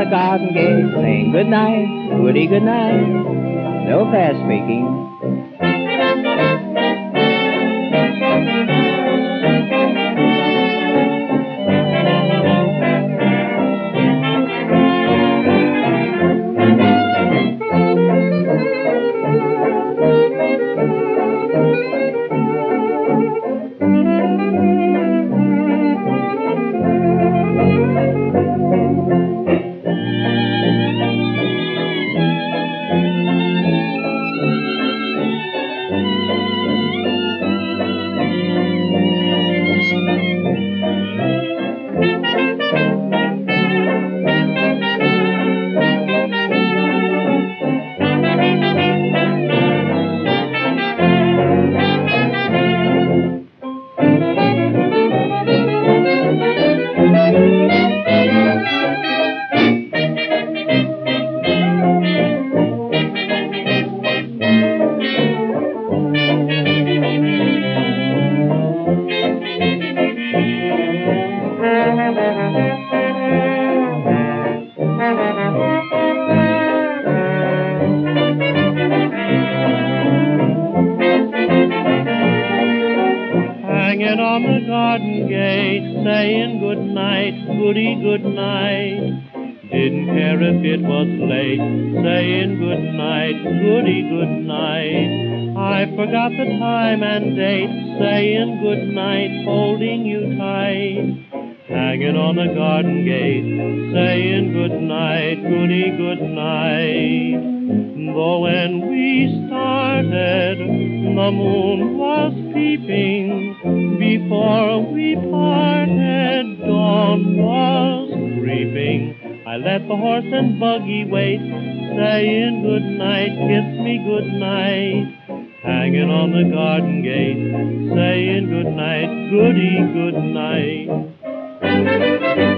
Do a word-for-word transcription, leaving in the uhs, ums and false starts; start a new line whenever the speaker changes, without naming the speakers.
the garden gate, saying good night, goody good night. Lopez speaking.
Hanging on the garden gate, saying good night, goody good night. Didn't care if it was late, saying good night, goody good night. I forgot the time and date, saying good night, holding you tight. Hanging on the garden gate, saying good night, goody good night. Though when we started, the moon was peeping. Before we parted, dawn was creeping. I let the horse and buggy wait, saying good night, kiss me good night. Hanging on the garden gate, saying good night, goody good night.